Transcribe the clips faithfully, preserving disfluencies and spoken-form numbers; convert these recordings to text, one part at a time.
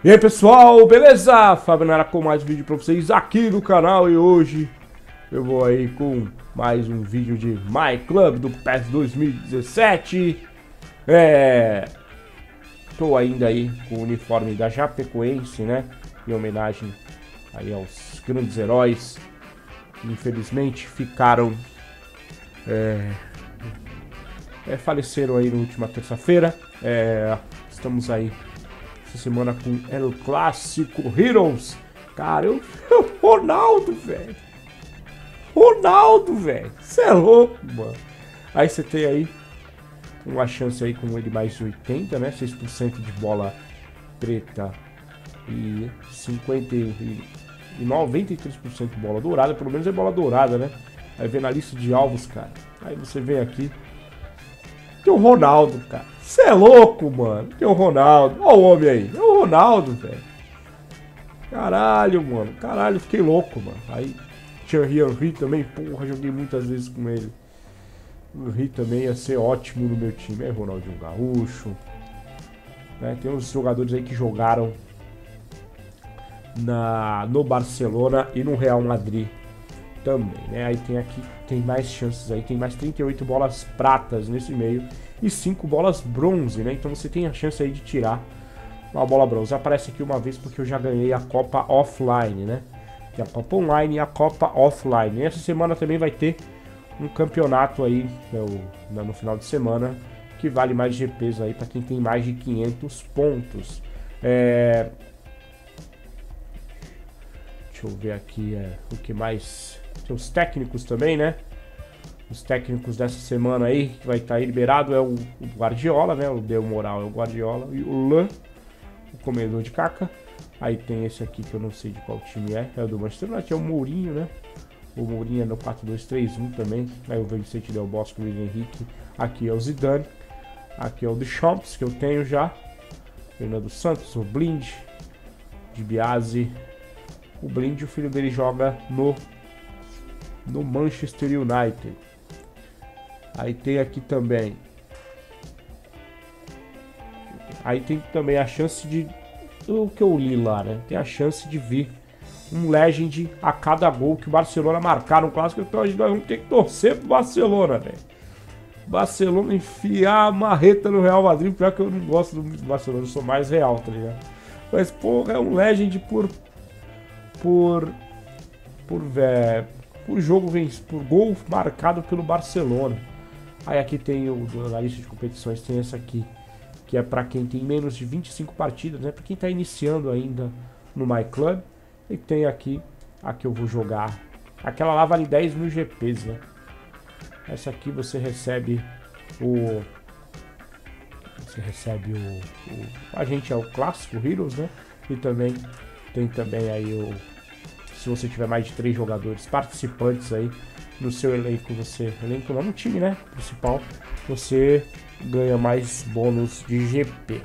E aí pessoal, beleza? Fábio Nara com mais um vídeo pra vocês aqui no canal. E hoje eu vou aí com mais um vídeo de My Club do P E S dois mil e dezessete. É... Tô ainda aí com o uniforme da Chapecoense, né? Em homenagem aí aos grandes heróis que infelizmente ficaram... É... É, faleceram aí na última terça-feira. É... Estamos aí essa semana com El Clássico Heroes. Cara, eu... Ronaldo, velho. Ronaldo, velho. Você é louco, mano. Aí você tem aí uma chance aí com ele mais de oitenta, né? seis por cento de bola preta e cinquenta e noventa e três por cento de bola dourada. Pelo menos é bola dourada, né? Aí vem na lista de alvos, cara. Aí você vem aqui. Tem o Ronaldo, cara. Você é louco, mano. Tem o Ronaldo. Olha o homem aí. É o Ronaldo, velho. Caralho, mano. Caralho, fiquei louco, mano. Aí, Thierry Henry também. Porra, joguei muitas vezes com ele. O Henry também ia ser ótimo no meu time. É Ronaldinho Gaúcho. Né? Tem uns jogadores aí que jogaram na, no Barcelona e no Real Madrid também, né? Aí tem aqui, tem mais chances aí, tem mais trinta e oito bolas pratas nesse meio e cinco bolas bronze, né? Então você tem a chance aí de tirar uma bola bronze. Aparece aqui uma vez porque eu já ganhei a Copa Offline, né? Tem a Copa Online e a Copa Offline. E essa semana também vai ter um campeonato aí no, no final de semana que vale mais G Ps aí para quem tem mais de quinhentos pontos. É... Deixa eu ver aqui é, o que mais... Tem os técnicos também, né? Os técnicos dessa semana aí, que vai estar aí liberado, é o, o Guardiola, né? O Deu Moral é o Guardiola. E o Lan, o comedor de caca. Aí tem esse aqui que eu não sei de qual time é. É o do Manchester United, é o Mourinho, né? O Mourinho é no quatro dois três um também. Aí o Vicente Del Bosque, o Luiz Henrique. Aqui é o Zidane. Aqui é o Deschamps, que eu tenho já. Fernando Santos, o Blind. De Biase. O Blind, o filho dele joga no... no Manchester United. Aí tem aqui também. Aí tem também a chance de... O que eu li lá, né? Tem a chance de vir um Legend a cada gol que o Barcelona marcar no clássico. Então a gente vai ter que torcer pro Barcelona, velho. Barcelona enfiar a marreta no Real Madrid. Pior que eu não gosto do Barcelona, eu sou mais Real, tá ligado? Mas, porra, é um Legend por... Por... Por, velho... Por jogo, por gol marcado pelo Barcelona. Aí aqui tem o na lista de competições, tem essa aqui, que é para quem tem menos de vinte e cinco partidas, né? Para quem tá iniciando ainda no My Club. E tem aqui a que eu vou jogar. Aquela lá vale dez mil G Ps, né? Essa aqui você recebe o... Você recebe o... o a gente é o clássico Heroes, né? E também tem também aí o... Se você tiver mais de três jogadores participantes aí no seu elenco, você... Elenco não, no time, né? Principal. Você ganha mais bônus de G P.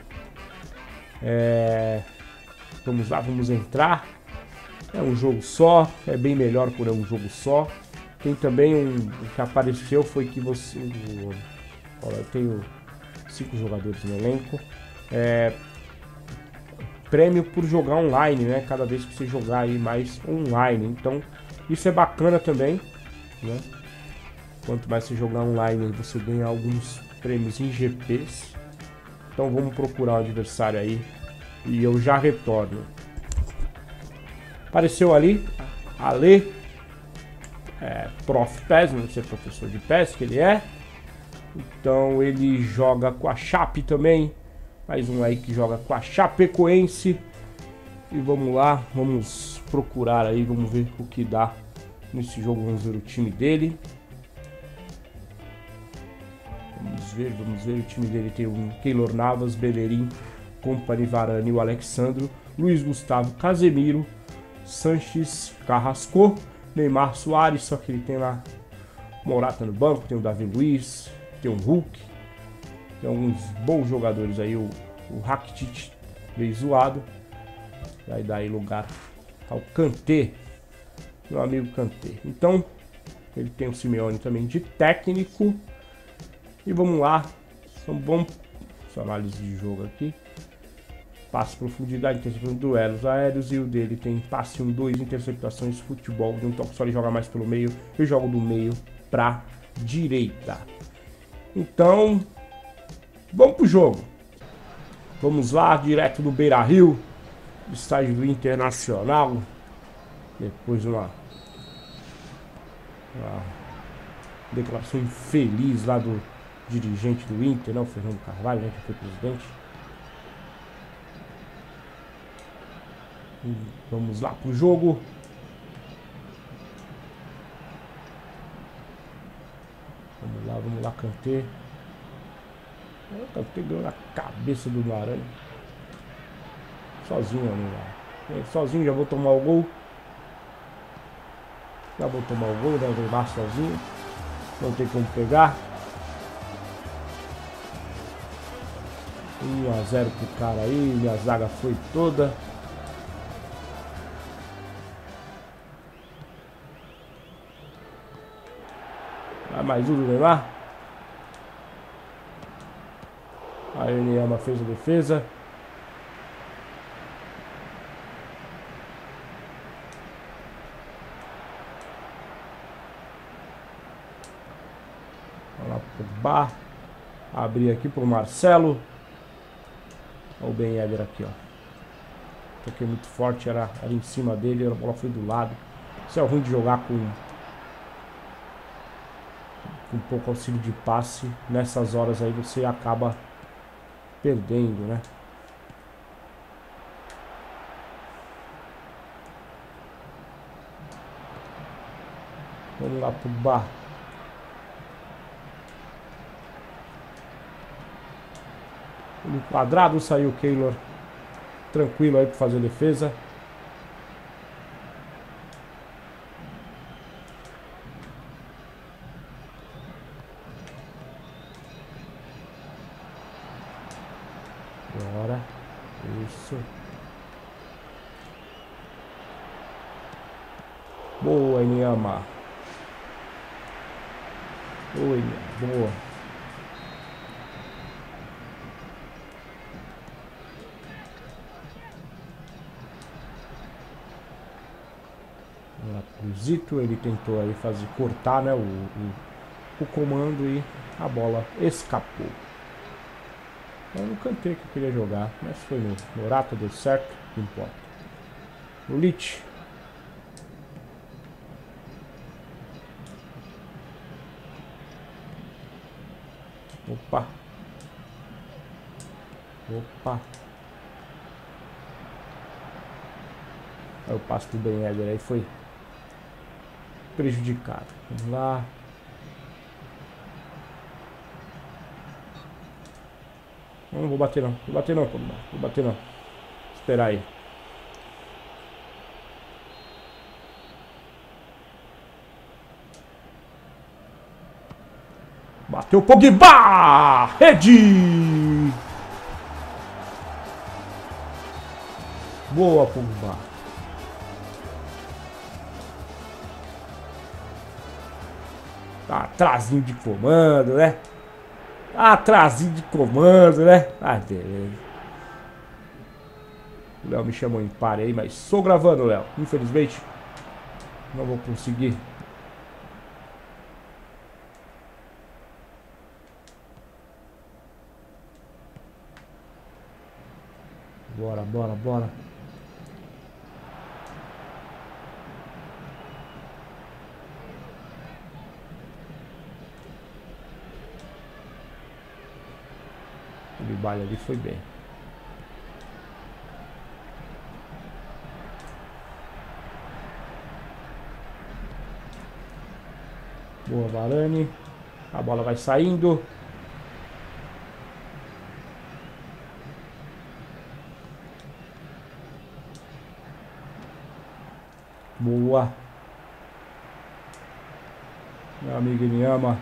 É... Vamos lá, vamos entrar. É um jogo só. É bem melhor por um jogo só. Tem também um... O que apareceu foi que você... Olha, eu tenho cinco jogadores no elenco. É... Prêmio por jogar online, né? Cada vez que você jogar aí mais online. Então, isso é bacana também, né? Quanto mais você jogar online, você ganha alguns prêmios em G Ps. Então, vamos procurar um adversário aí. E eu já retorno. Apareceu ali, Ale. É, Prof P E S, não sei se é professor de P E S que ele é. Então, ele joga com a Chape também. Mais um aí que joga com a Chapecoense. E vamos lá, vamos procurar aí, vamos ver o que dá nesse jogo. Vamos ver o time dele. Vamos ver, vamos ver. O time dele tem o Keylor Navas, Bellerin, Company, Varane, o Alexandro, Luiz Gustavo, Casemiro, Sanches, Carrasco, Neymar, Suárez. Só que ele tem lá Morata no banco, tem o Davi Luiz, tem o Hulk. Tem alguns bons jogadores aí, o, o Rakitic meio zoado. Vai dar aí lugar ao Kanté, meu amigo Kanté. Então, ele tem o Simeone também de técnico. E vamos lá, vamos, vamos essa análise de jogo aqui. passe, profundidade, interceptação, duelos aéreos. E o dele tem passe um, dois, interceptações, futebol. De um toque só ele joga mais pelo meio. Eu jogo do meio pra direita. Então, vamos pro jogo. Vamos lá, direto do Beira-Rio, estádio do Internacional. Depois de uma, uma declaração infeliz lá do dirigente do Inter, né, o Fernando Carvalho, né, que foi presidente. E vamos lá pro jogo. Vamos lá, vamos lá, Kanté. O Kanté ganhou na cabeça do Aranha. Sozinho ali lá. Sozinho já vou tomar o gol. Já vou tomar o gol, né? Vou lá sozinho. Não tem como pegar. um a zero pro cara aí. Minha zaga foi toda. Vai mais um do Neymar. Aí o Niyama fez a defesa. Vamos lá pro Bar. Abrir aqui pro Marcelo. Olha o Ben Yedder aqui, ó. Toquei muito forte, era, era em cima dele, a bola foi do lado. Isso é ruim de jogar com, com pouco auxílio de passe. Nessas horas aí você acaba perdendo, né? Vamos lá pro Bar. No quadrado saiu o Keylor tranquilo aí para fazer a defesa. Bora. Isso. Boa, Niyama. Boa, Niyama. Boa. Zito, ele tentou aí fazer cortar, né, o, o, o comando e a bola escapou. Eu não cantei que eu queria jogar, mas foi no Morata, deu certo, não importa. O Lich. Opa. Opa. Aí o passo do Ben Yedder aí foi prejudicado. Vamos lá. Não, não vou bater não. Vou bater não, pô. Vou bater não. Esperar aí. Bateu o Pogba! Rede! Boa, Pogba. Tá atrasinho de comando, né? Atrasinho de comando, né? Ah, beleza. O Léo me chamou em pare aí, mas sou gravando, Léo. Infelizmente, não vou conseguir. Bora, bora, bora. O baile ali foi bem. Boa, Varane. A bola vai saindo. Boa. Meu amigo me ama.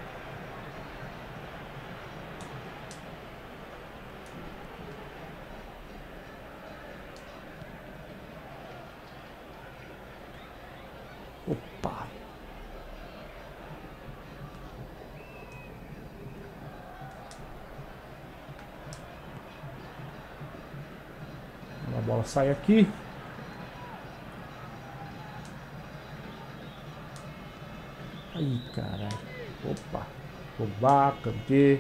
Opa. sai aqui. Aí, caralho. Opa. Roubar, canter.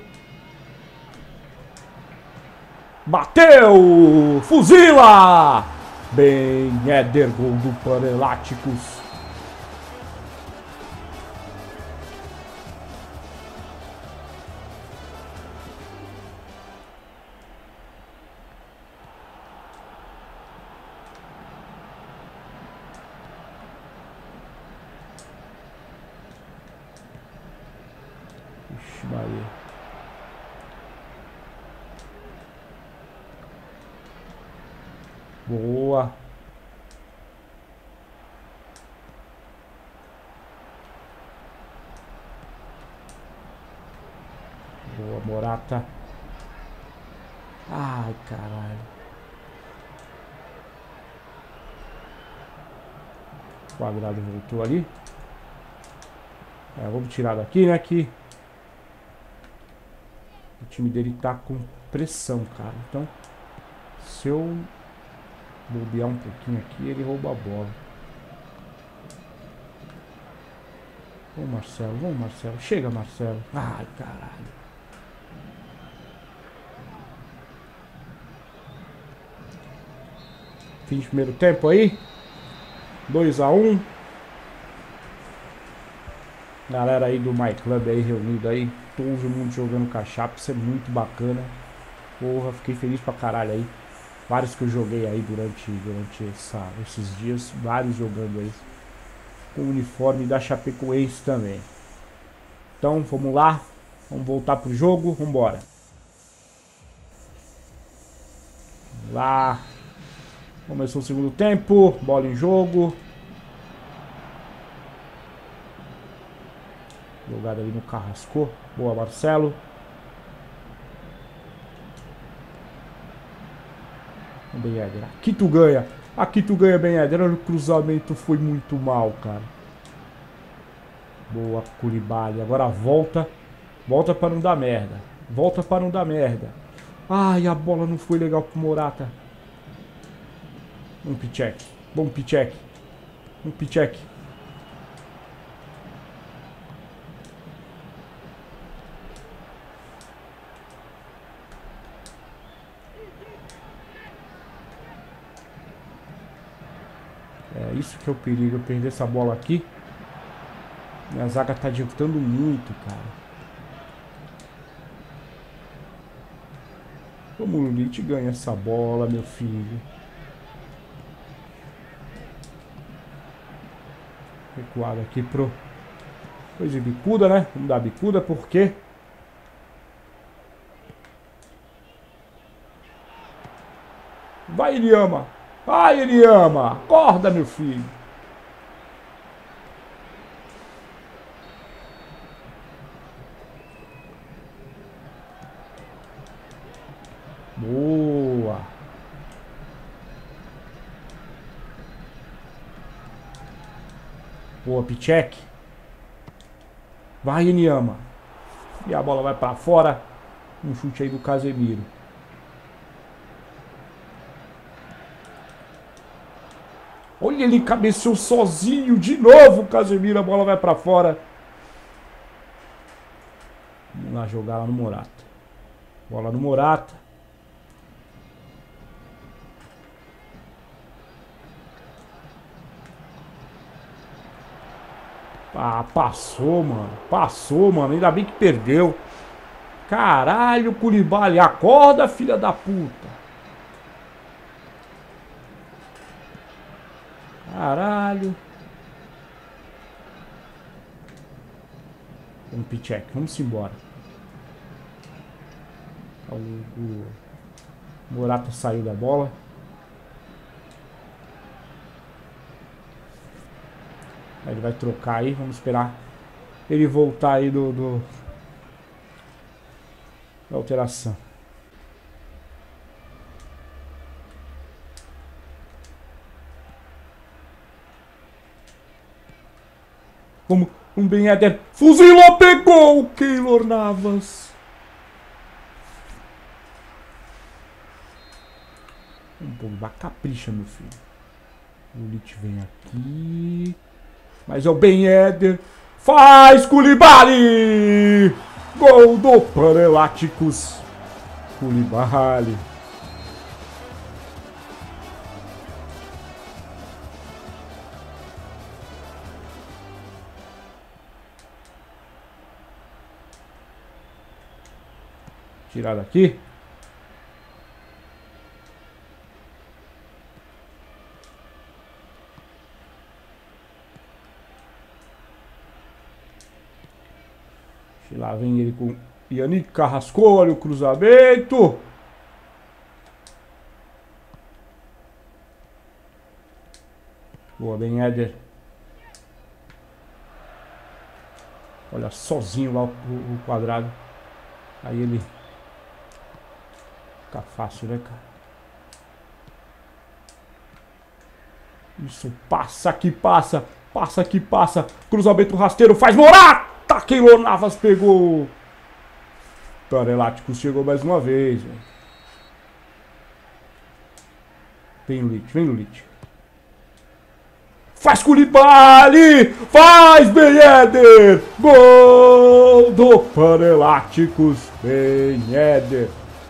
Bateu! Fuzila! Bem, Éder, gol do Paneláticos. Ixi, Maria. Boa. Boa, Morata. Ai, caralho. O quadrado voltou ali. É, vamos tirar daqui, né? Que o time dele tá com pressão, cara. Então, se eu bobear um pouquinho aqui, ele rouba a bola. Vamos, Marcelo. Vamos, Marcelo. Chega, Marcelo. Ai, caralho. Fim de primeiro tempo aí. dois a um. Galera aí do My Club aí reunido aí. Todo mundo jogando cachapa. Isso é muito bacana. Porra, fiquei feliz pra caralho aí. Vários que eu joguei aí durante, durante essa, esses dias. Vários jogando aí. Com o uniforme da Chapecoense também. Então, vamos lá. Vamos voltar pro jogo. Vambora. Vamos lá. Começou o segundo tempo. Bola em jogo. Jogada ali no Carrasco. Boa, Marcelo. Bem, Éder. Aqui tu ganha. Aqui tu ganha, bem, Éder. O cruzamento foi muito mal, cara. Boa, Koulibaly. Agora volta. Volta para não dar merda. Volta para não dar merda. Ai, a bola não foi legal pro Morata. Um Pichek. Bom Pichek. Um Pichek. É isso que é o perigo. Eu perder essa bola aqui. Minha zaga tá adiantando muito, cara. O Munich ganha essa bola, meu filho. Recuado aqui pro... Coisa de bicuda, né? Vamos dar bicuda, porque... Vai, Eliama! Vai, Eliama! Acorda, meu filho! Boa! Boa, Pichek. Vai, Eliama! E a bola vai pra fora. Um chute aí do Casemiro. Olha, ele cabeceou sozinho de novo, Casemiro. A bola vai pra fora. Vamos lá jogar lá no Morata. Bola no Morata. Ah, passou, mano. Passou, mano. Ainda bem que perdeu. Caralho, Koulibaly. Acorda, filha da puta. Caralho. Vamos, Pichek. Vamos embora. O, o Morata saiu da bola. Aí ele vai trocar aí. Vamos esperar ele voltar aí do, do da alteração. Como um bem Éder. Fuzilou, pegou o Keylor Navas. Um pouco Pogba capricha, meu filho. O Lich vem aqui. Mas é o Ben Yedder. Faz Koulibaly! Gol do Paneláticos. Koulibaly. Tirar daqui. Lá vem ele com Yannick Carrasco, olha o cruzamento. Boa, Ben Yedder. Olha, sozinho lá o, o quadrado. Aí ele... Fica fácil, né, cara? Isso, passa que passa. Passa que passa. Cruzamento rasteiro, faz Morata! Keylor Navas pegou. Paneláticos chegou mais uma vez, véio. Vem o Lich, vem o Lich. Faz Koulibaly! Faz Ben Yedder! Gol do Paneláticos, Ben Yedder.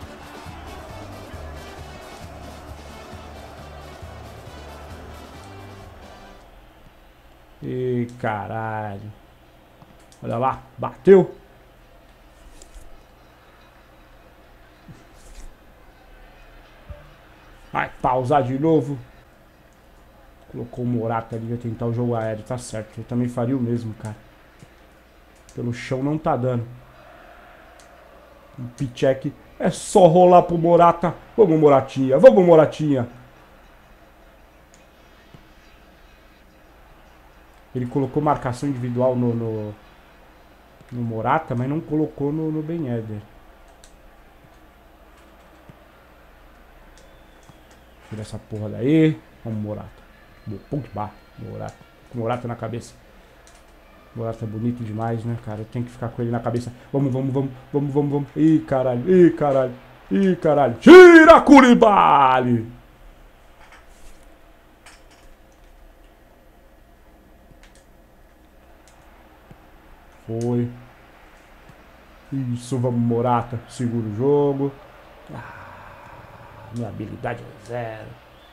E caralho. Olha lá, bateu. Vai pausar de novo. Colocou o Morata ali, vai tentar o jogo aéreo, tá certo. Eu também faria o mesmo, cara. Pelo chão não tá dando. Um Pichek. É só rolar pro Morata. Vamos, Moratinha, vamos, Moratinha. Ele colocou marcação individual no... no... no Morata, mas não colocou no, no Ben Yedder. Tira essa porra daí. Vamos, Morata. Pogba, Morata. Com Morata na cabeça. Morata é bonito demais, né, cara? Eu tenho que ficar com ele na cabeça. Vamos, vamos, vamos, vamos, vamos, vamos. Ih, caralho, ih, caralho, ih, caralho. Tira Koulibaly! Foi. Isso, vamos, Morata. Segura o jogo. Ah, minha habilidade é zero.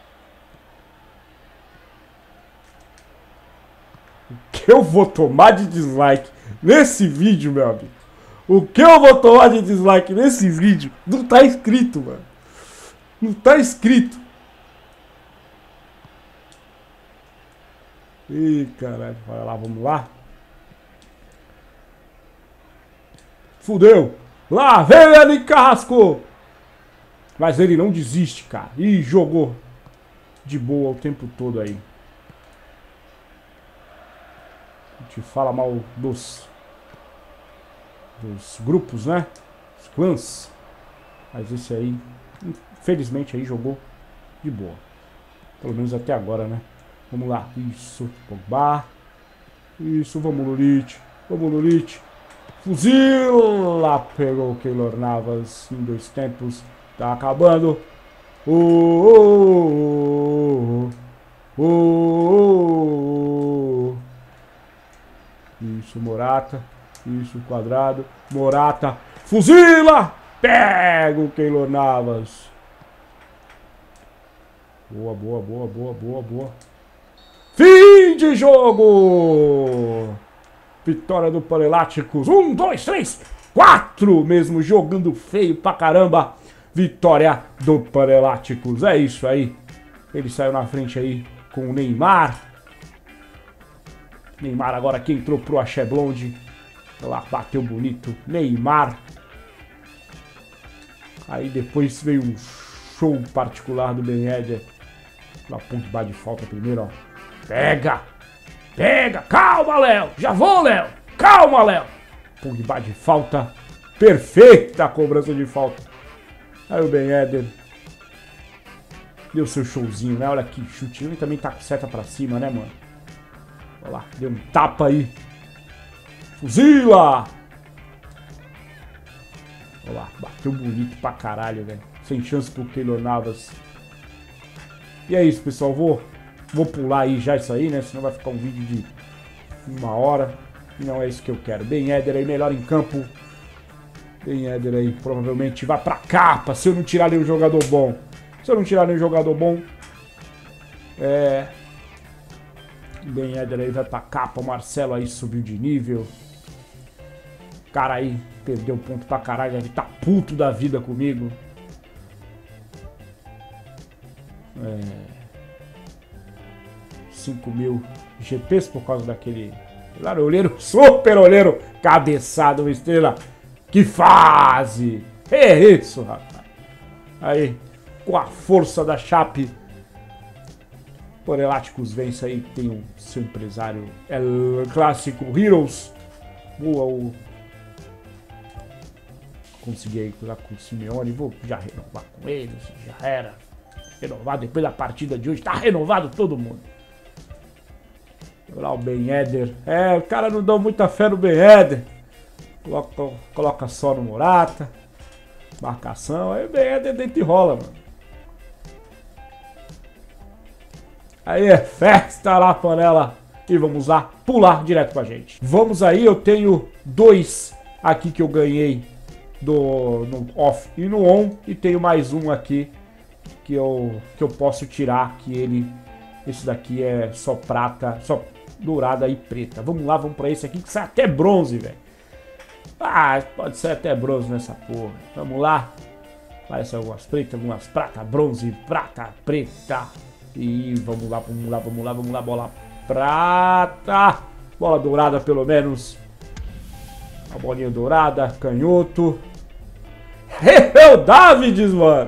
O que eu vou tomar de dislike nesse vídeo, meu amigo? O que eu vou tomar de dislike nesse vídeo? Não tá escrito, mano. Não tá escrito. Ih, caralho. Olha lá, vamos lá. Fudeu. Lá vem ele, Carrasco. Mas ele não desiste, cara. Ih, jogou de boa o tempo todo aí. A gente fala mal dos, dos grupos, né? Os clãs. Mas esse aí, infelizmente, aí jogou de boa. Pelo menos até agora, né? Vamos lá. Isso. Pogba. Isso. Vamos no Lich. Vamos no Lich. Fuzila! Pegou o Keylor Navas em dois tempos. Tá acabando. Oh, oh, oh, oh, oh. Isso, Morata. Isso, quadrado. Morata. Fuzila! Pega o Keylor Navas. Boa, boa, boa, boa, boa, boa. Fim de jogo! Vitória do Paneláticos. Um, dois, três, quatro! Mesmo jogando feio pra caramba. Vitória do Paneláticos. É isso aí. Ele saiu na frente aí com o Neymar. Neymar agora que entrou pro Axé Blonde. Lá bateu bonito. Neymar. Aí depois veio um show particular do Ben Yedder. Lá Pogba de falta primeiro, ó. Pega! Pega! Calma, Léo! Já vou, Léo! Calma, Léo! Pogba de falta. Perfeita a cobrança de falta. Aí o Ben Yedder deu seu showzinho, né? Olha que chute. Ele também tá com seta pra cima, né, mano? Olha lá, deu um tapa aí. Fuzila! Olha lá, bateu bonito pra caralho, velho. Sem chance pro Keylor Navas. E é isso, pessoal. Vou, vou pular aí já isso aí, né? Senão vai ficar um vídeo de uma hora. E não é isso que eu quero. Ben Yedder aí, melhor em campo. Ben Yedder aí, provavelmente vai pra capa se eu não tirar nenhum jogador bom. Se eu não tirar nenhum jogador bom, é... Ben Yedder aí vai pra capa. O Marcelo aí subiu de nível. O cara aí perdeu ponto pra caralho. Deve tá puto da vida comigo. É... cinco mil G Ps por causa daquele... olheiro, super olheiro, cabeçado, estrela. Que fase! É isso, rapaz. Aí, com a força da Chape, Paneláticos vence aí. Tem o seu empresário, é o clássico Heroes. Boa, o... consegui aí lá com o Simeone. Vou já renovar com ele, já era. Renovado depois da partida de hoje. Tá renovado todo mundo. Lá o Ben Yedder. É, o cara não dá muita fé no Ben Yedder. Coloca, coloca só no Morata. Marcação. Aí o Ben Yedder dentro e rola, mano. Aí é festa lá, panela. E vamos lá pular direto com a gente. Vamos aí, eu tenho dois aqui que eu ganhei do, no off e no on. E tenho mais um aqui que eu, que eu posso tirar. Que ele, esse daqui é só prata, só dourada e preta. Vamos lá, vamos pra esse aqui que sai até bronze, velho. Ah, pode ser até bronze nessa porra. Vamos lá. Parece algumas pretas, algumas prata, bronze, prata, preta. E vamos lá, vamos lá, vamos lá, vamos lá. Bola prata. Bola dourada pelo menos. A bolinha dourada, canhoto. É o Davids, mano.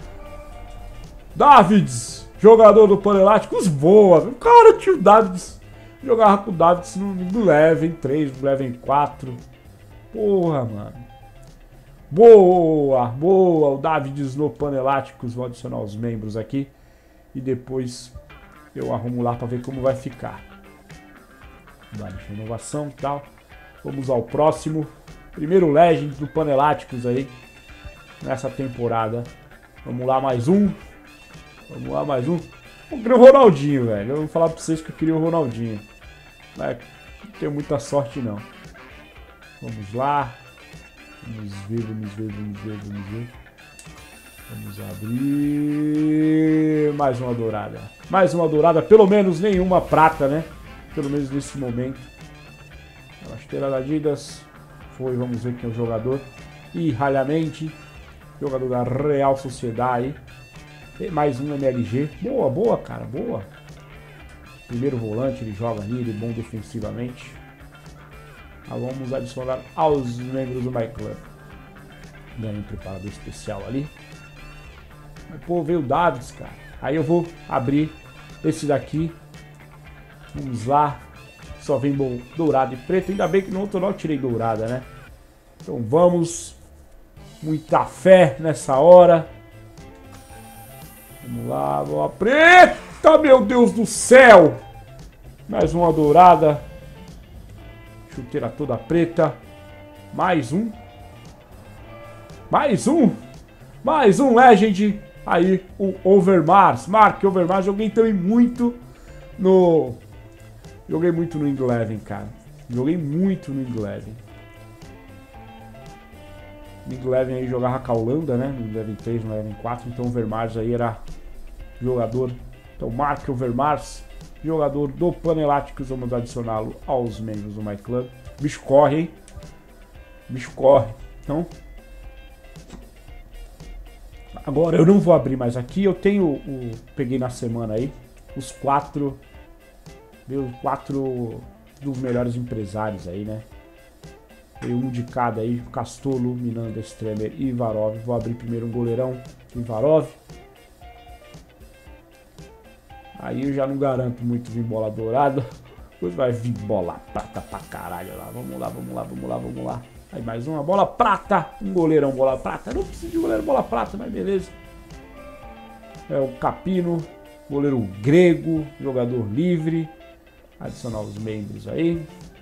Davids, jogador do Paneláticos, boa. Cara, tio Davids. Jogava com o Davids no, no Level três, no Level quatro. Porra, mano. Boa, boa. O Davids no Paneláticos. Vou adicionar os membros aqui. E depois eu arrumo lá pra ver como vai ficar. Dá inovação e tal. Vamos ao próximo. Primeiro Legend do Paneláticos aí. Nessa temporada. Vamos lá, mais um. Vamos lá, mais um. Eu queria o Ronaldinho, velho. Eu vou falar pra vocês que eu queria o Ronaldinho. Mas não tenho muita sorte, não. Vamos lá. Vamos ver, vamos ver, vamos ver, vamos ver. Vamos abrir. Mais uma dourada. Mais uma dourada. Pelo menos nenhuma prata, né? Pelo menos nesse momento. A esteira da Adidas. Foi, vamos ver quem é o jogador. E ralhamente. Jogador da Real Sociedade. Tem mais um M L G. Boa, boa, cara. Boa. Primeiro volante, ele joga ali, ele é bom defensivamente. Ah, vamos adicionar aos membros do My Club. Ganhei um preparador especial ali. Mas, pô, veio o Davids, cara. Aí eu vou abrir esse daqui. Vamos lá. Só vem dourado e preto. Ainda bem que no outro não eu tirei dourada, né? Então vamos. Muita fé nessa hora. Vamos lá, bola preta, meu Deus do céu! Mais uma dourada. Chuteira toda preta. Mais um. Mais um. Mais um Legend. Aí o Overmars. Mark Overmars. Joguei também muito no... Joguei muito no Ingleven, cara. Joguei muito no Ingleven. No Ingleven aí jogava com a Holanda, né? No Ingleven três, no Ingleven quatro. Então o Overmars aí era jogador. Então Mark Overmars, jogador do Paneláticos. Vamos adicioná-lo aos membros do My Club. Bicho corre, hein? Bicho corre. Então... Agora eu não vou abrir mais aqui. Eu tenho o... Peguei na semana aí os quatro... Meus quatro dos melhores empresários aí, né? Tem um de cada aí. Castolo, Miranda, Stremer e Ivarov. Vou abrir primeiro um goleirão. Ivarov. Aí eu já não garanto muito vir bola dourada. Depois vai vir bola prata pra caralho lá. Vamos lá, vamos lá, vamos lá, vamos lá. Aí mais uma bola prata. Um goleirão bola prata. Não preciso de goleiro bola prata, mas beleza. É o Capino. Goleiro grego. Jogador livre. Adicionar os membros aí.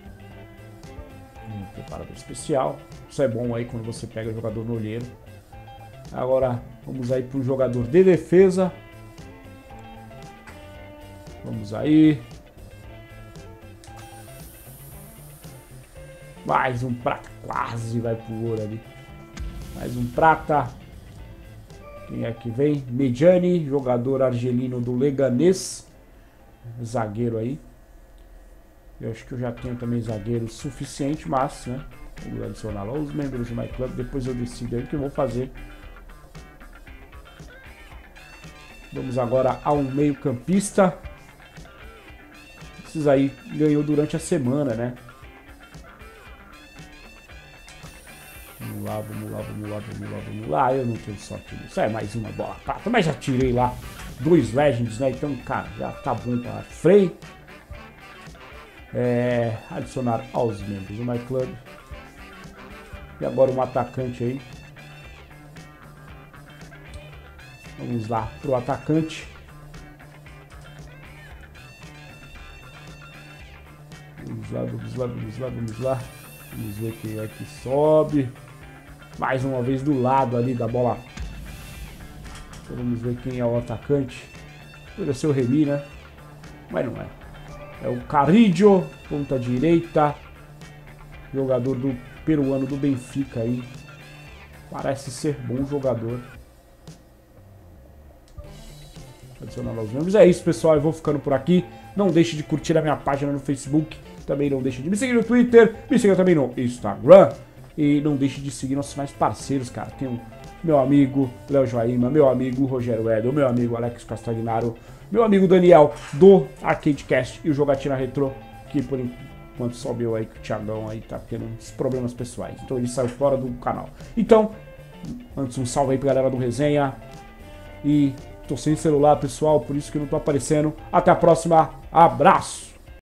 Um preparador especial. Isso é bom aí quando você pega o jogador no olheiro. Agora vamos aí para o jogador de defesa. Vamos aí. Mais um prata. Quase vai pro ouro ali. Mais um prata. Quem é que vem? Medjani, jogador argelino do Leganés. Zagueiro aí. Eu acho que eu já tenho também zagueiro suficiente, mas, né? Vamos adicionar lá os membros do My Club. Depois eu decido aí o que eu vou fazer. Vamos agora ao meio campista. Esses aí ganhou durante a semana, né? Vamos lá, vamos lá, vamos lá, vamos lá, vamos lá. Eu não tenho sorte nisso. É mais uma bola prata. Mas já tirei lá dois Legends, né? Então, cara, já tá bom para Frey. É, adicionar aos membros do My Club. E agora um atacante aí. Vamos lá pro atacante. Vamos lá, vamos lá, vamos lá, vamos lá. Vamos ver quem é que sobe. Mais uma vez do lado ali da bola. Então vamos ver quem é o atacante. Poderia ser o Remy, né? Mas não é. É o Carrillo, ponta direita. Jogador do peruano do Benfica aí. Parece ser bom jogador. Adicionar aos membros. É isso, pessoal. Eu vou ficando por aqui. Não deixe de curtir a minha página no Facebook. Também não deixe de me seguir no Twitter. Me siga também no Instagram. E não deixe de seguir nossos mais parceiros, cara. Tem o meu amigo Léo Joaíma, meu amigo Rogério Edel, meu amigo Alex Castagnaro, meu amigo Daniel do ArcadeCast e o Jogatina Retro, que por enquanto só meu aí, que o Thiagão aí tá tendo uns problemas pessoais. Então ele saiu fora do canal. Então, antes um salve aí pra galera do Resenha. E tô sem celular, pessoal, por isso que não tô aparecendo. Até a próxima. Abraço!